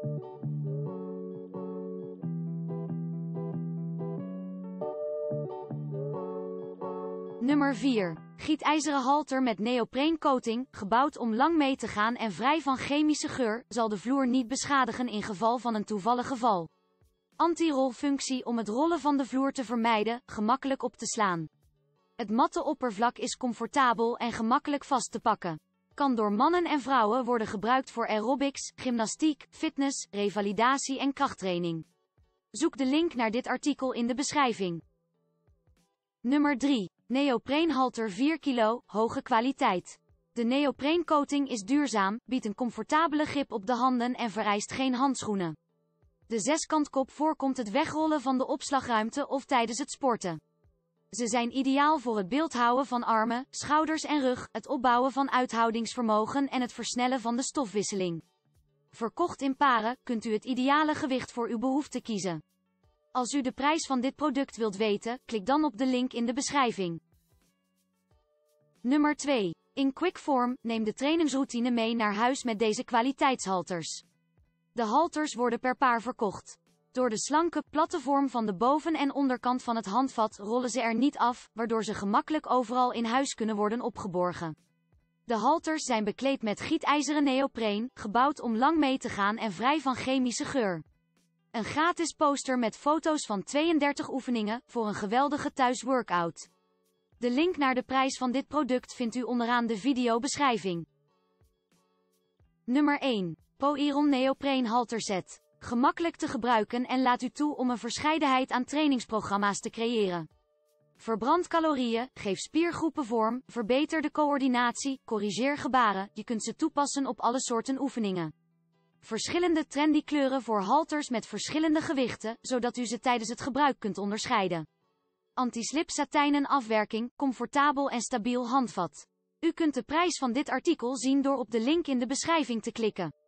Nummer 4. Gietijzeren halter met neopreencoating, gebouwd om lang mee te gaan en vrij van chemische geur, zal de vloer niet beschadigen in geval van een toevallige val. Anti-rolfunctie om het rollen van de vloer te vermijden, gemakkelijk op te slaan. Het matte oppervlak is comfortabel en gemakkelijk vast te pakken. Kan door mannen en vrouwen worden gebruikt voor aerobics, gymnastiek, fitness, revalidatie en krachttraining. Zoek de link naar dit artikel in de beschrijving. Nummer 3. Neopreenhalter 4 kilo, hoge kwaliteit. De neopreencoating is duurzaam, biedt een comfortabele grip op de handen en vereist geen handschoenen. De zeskantkop voorkomt het wegrollen van de opslagruimte of tijdens het sporten. Ze zijn ideaal voor het beeldhouden van armen, schouders en rug, het opbouwen van uithoudingsvermogen en het versnellen van de stofwisseling. Verkocht in paren, kunt u het ideale gewicht voor uw behoefte kiezen. Als u de prijs van dit product wilt weten, klik dan op de link in de beschrijving. Nummer 2. In quick form, neem de trainingsroutine mee naar huis met deze kwaliteitshalters. De halters worden per paar verkocht. Door de slanke, platte vorm van de boven- en onderkant van het handvat rollen ze er niet af, waardoor ze gemakkelijk overal in huis kunnen worden opgeborgen. De halters zijn bekleed met gietijzeren neopreen, gebouwd om lang mee te gaan en vrij van chemische geur. Een gratis poster met foto's van 32 oefeningen, voor een geweldige thuisworkout. De link naar de prijs van dit product vindt u onderaan de videobeschrijving. Nummer 1. PoIron neopreen halterset. Gemakkelijk te gebruiken en laat u toe om een verscheidenheid aan trainingsprogramma's te creëren. Verbrand calorieën, geef spiergroepen vorm, verbeter de coördinatie, corrigeer gebaren, je kunt ze toepassen op alle soorten oefeningen. Verschillende trendy kleuren voor halters met verschillende gewichten, zodat u ze tijdens het gebruik kunt onderscheiden. Anti-slip satijnen afwerking, comfortabel en stabiel handvat. U kunt de prijs van dit artikel zien door op de link in de beschrijving te klikken.